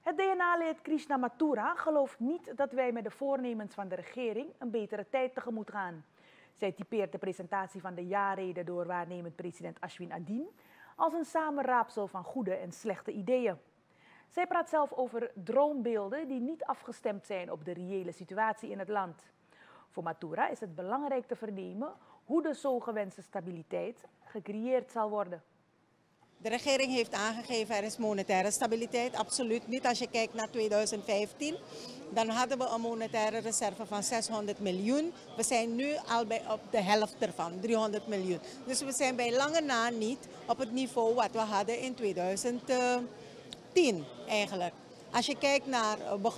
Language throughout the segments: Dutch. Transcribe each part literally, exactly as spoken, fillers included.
Het D N A-lid Krishna Mathura gelooft niet dat wij met de voornemens van de regering een betere tijd tegemoet gaan. Zij typeert de presentatie van de jaarrede door waarnemend president Ashwin Adin als een samenraapsel van goede en slechte ideeën. Zij praat zelf over droombeelden die niet afgestemd zijn op de reële situatie in het land. Voor Mathura is het belangrijk te vernemen hoe de zo gewenste stabiliteit gecreëerd zal worden. De regering heeft aangegeven er is monetaire stabiliteit, absoluut niet. Als je kijkt naar tweeduizend vijftien, dan hadden we een monetaire reserve van zeshonderd miljoen. We zijn nu al bij op de helft ervan, driehonderd miljoen. Dus we zijn bij lange na niet op het niveau wat we hadden in tweeduizend tien eigenlijk. Als je kijkt naar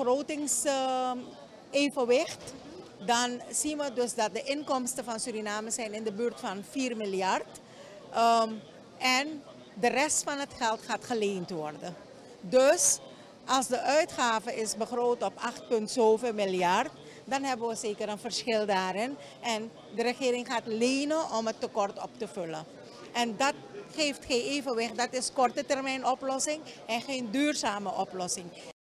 begrotingsevenwicht, dan zien we dus dat de inkomsten van Suriname zijn in de buurt van vier miljard. Um, en de rest van het geld gaat geleend worden. Dus als de uitgave is begroot op acht punt zoveel miljard, dan hebben we zeker een verschil daarin. En de regering gaat lenen om het tekort op te vullen. En dat geeft geen evenwicht, dat is korte termijn oplossing en geen duurzame oplossing.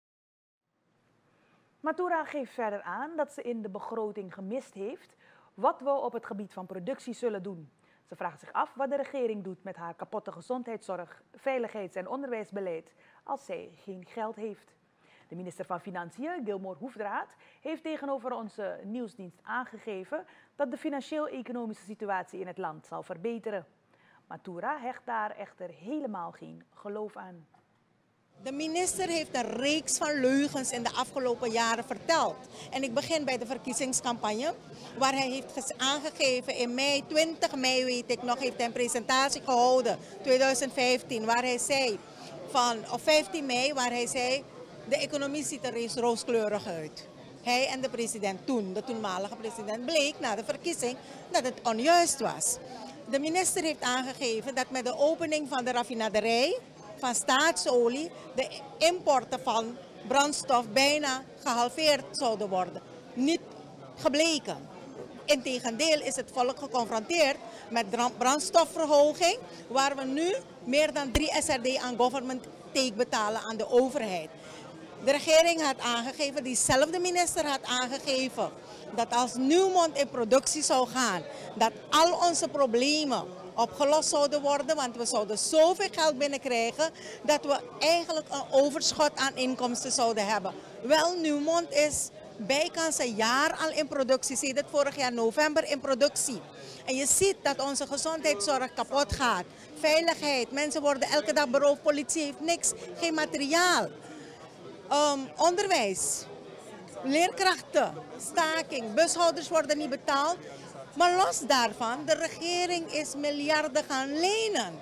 Mathura geeft verder aan dat ze in de begroting gemist heeft wat we op het gebied van productie zullen doen. Ze vraagt zich af wat de regering doet met haar kapotte gezondheidszorg, veiligheids- en onderwijsbeleid als zij geen geld heeft. De minister van Financiën, Gilmore Hoefdraad, heeft tegenover onze nieuwsdienst aangegeven dat de financieel-economische situatie in het land zal verbeteren. Mathura hecht daar echter helemaal geen geloof aan. De minister heeft een reeks van leugens in de afgelopen jaren verteld. En ik begin bij de verkiezingscampagne, waar hij heeft aangegeven in mei, twintig mei weet ik nog, heeft hij een presentatie gehouden, tweeduizend vijftien, waar hij zei, van, of vijftien mei, waar hij zei, de economie ziet er eens rooskleurig uit. Hij en de president toen, de toenmalige president, bleek na de verkiezing dat het onjuist was. De minister heeft aangegeven dat met de opening van de raffinaderij van staatsolie de importen van brandstof bijna gehalveerd zouden worden. Niet gebleken. Integendeel is het volk geconfronteerd met brandstofverhoging, waar we nu meer dan drie S R D aan government take betalen aan de overheid. De regering had aangegeven, diezelfde minister had aangegeven, dat als Nieuwmond in productie zou gaan, dat al onze problemen opgelost zouden worden, want we zouden zoveel geld binnenkrijgen dat we eigenlijk een overschot aan inkomsten zouden hebben. Wel, Nieuwmond is bijkans een jaar al in productie, sinds het vorig jaar november in productie. En je ziet dat onze gezondheidszorg kapot gaat. Veiligheid, mensen worden elke dag beroofd, politie heeft niks, geen materiaal. Um, onderwijs, leerkrachten, staking, bushouders worden niet betaald. Maar los daarvan, de regering is miljarden gaan lenen.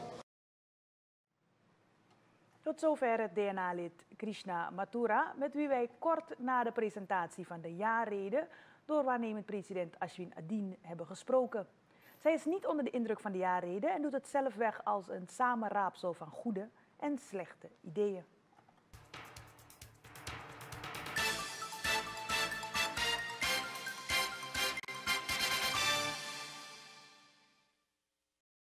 Tot zover het D N A-lid Krishna Mathura, met wie wij kort na de presentatie van de jaarrede door waarnemend president Ashwin Adin hebben gesproken. Zij is niet onder de indruk van de jaarrede en doet het zelf weg als een samenraapsel van goede en slechte ideeën.